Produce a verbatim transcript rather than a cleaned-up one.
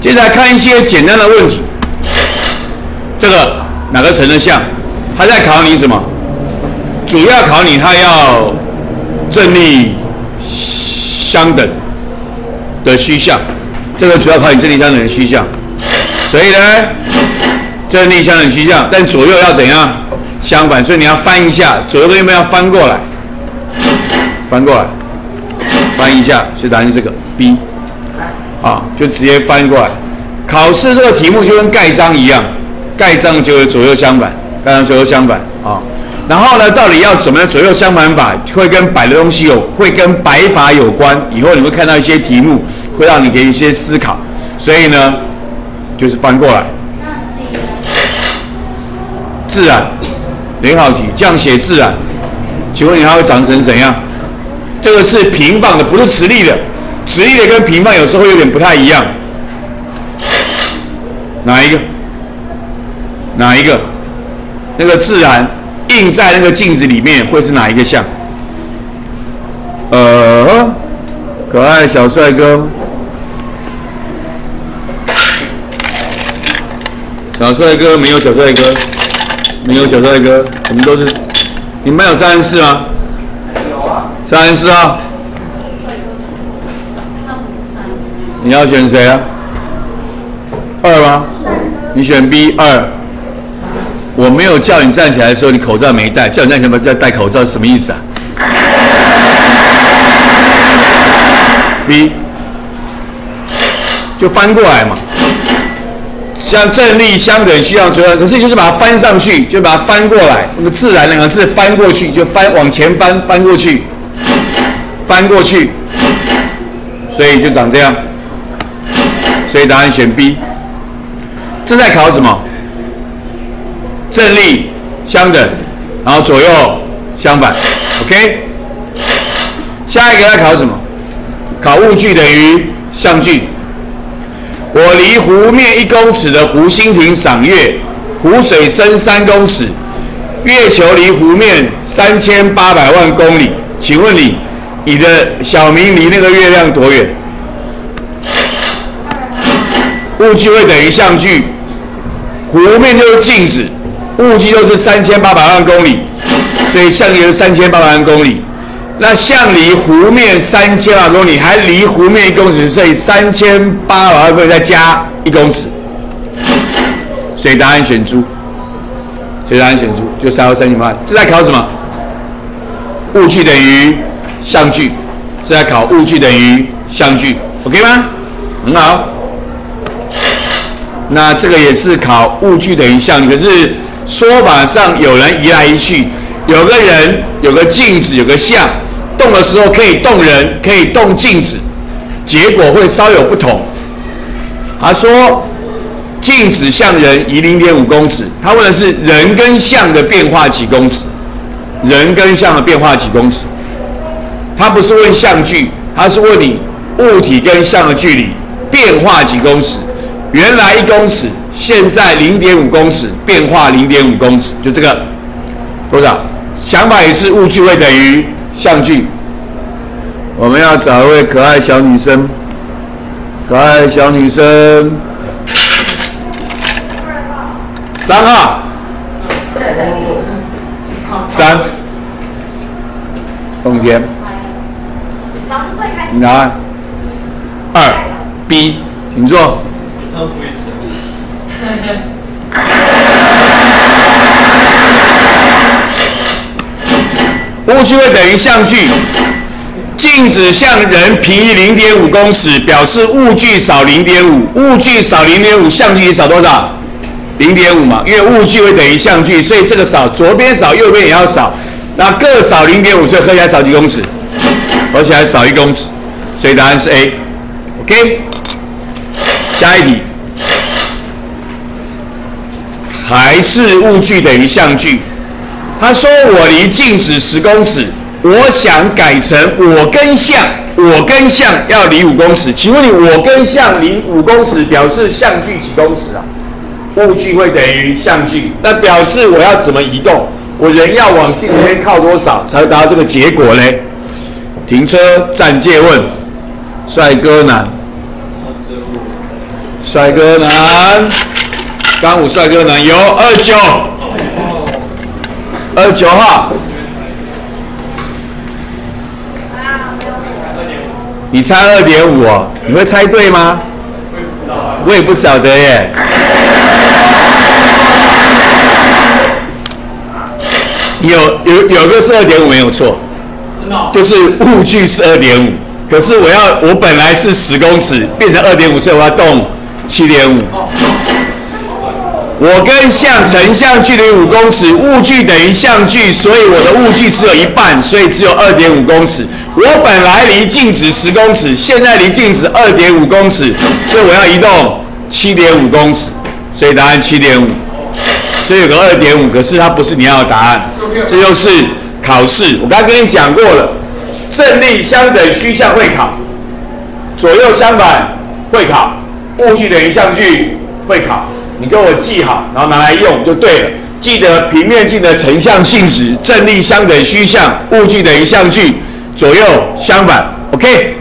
接着来看一些简单的问题。这个哪个成的像？他在考你什么？主要考你他要正逆相等的虚像，这个主要考你正逆相等的虚像。所以呢，正逆相等虚像，但左右要怎样？相反，所以你要翻一下，左右跟右边要翻过来，翻过来，翻一下，所以答案是这个 B， 啊，就直接翻过来。考试这个题目就跟盖章一样，盖章就有左右相反，盖章左右相反啊。然后呢，到底要怎么样左右相反法，会跟摆的东西有，会跟摆法有关。以后你会看到一些题目，会让你给一些思考。所以呢，就是翻过来，自然。联考题这样写自然，请问你它会长成怎样？这个是平放的，不是直立的。直立的跟平放有时候会有点不太一样。哪一个？哪一个？那个自然印在那个镜子里面会是哪一个像？呃，可爱小帅哥，小帅哥没有小帅哥。没有小帅哥，我们都是。你们班有三十四吗？有啊。三十四啊。你要选谁啊？二吗？你选 B 二。我没有叫你站起来的时候，你口罩没戴，叫你站起来要戴口罩是什么意思啊 ？B 就翻过来嘛。像正逆相等虚像左右，可是就是把它翻上去，就把它翻过来。那个自然两个字翻过去，就翻往前翻，翻过去，翻过去，所以就长这样。所以答案选 B。这在考什么？正逆相等，然后左右相反。OK。下一个在考什么？考物距等于相距。我离湖面一公尺的湖心亭赏月，湖水深三公尺，月球离湖面三千八百万公里。请问你，你的小明离那个月亮多远？物距会等于相距，湖面就是静止，物距就是三千八百万公里，所以相离是三千八百万公里。那相离湖面三千八百公里，还离湖面一公尺，所以三千八百万公里再加一公尺，所以答案选猪。所以答案选猪，就三到三千八。这在考什么？物距等于相距，这在考物距等于相距 ，OK 吗？很好。那这个也是考物距等于相距，可是说法上有人移来移去，有个人有个镜子有个像。动的时候可以动人，可以动镜子，结果会稍有不同。他说，镜子像人移 零点五公尺，他问的是人跟像的变化几公尺，人跟像的变化几公尺。他不是问相距，他是问你物体跟像的距离变化几公尺。原来一公尺，现在 零点五公尺，变化 零点五公尺，就这个多少？想法也是物距会等于相距。我们要找一位可爱小女生，可爱小女生，三号，三，冬天，你答案，二 B， 请坐。物距会等于相距，镜子向人平移 零点五公尺，表示物距少 零点五， 物距少 零点五， 相距少多少 ？零点五 嘛，因为物距会等于相距，所以这个少，左边少，右边也要少，那各少 零点五， 所以合起来少几公尺？合起来少一公尺，所以答案是 A。OK， 下一题，还是物距等于相距。他说我离镜子十公尺，我想改成我跟像，我跟像要离五公尺。请问你我跟像离五公尺，表示相距几公尺啊？物距会等于相距，那表示我要怎么移动？我人要往镜子那边靠多少才会达到这个结果嘞？停车暂借问，帅哥男， 帅哥男，刚五帅哥男有二九，二九号。你猜二点五哦，你会猜对吗？我也不晓得耶。有有有个是二点五没有错，就是物距是二点五，可是我要我本来是十公尺变成二点五，所以我要动七点五。我跟相成像距离五公尺，物距等于相距，所以我的物距只有一半，所以只有二点五公尺。我本来离静止十公尺，现在离静止二点五公尺，所以我要移动七点五公尺，所以答案七点五。所以有个二点五，可是它不是你要的答案，这就是考试。我刚刚跟你讲过了，正力相等虚项会考，左右相反会考，物距等于相距会考。你跟我记好，然后拿来用就对了。记得平面镜的成像性质，正力相等虚项，物距等于相距，左右相反。OK。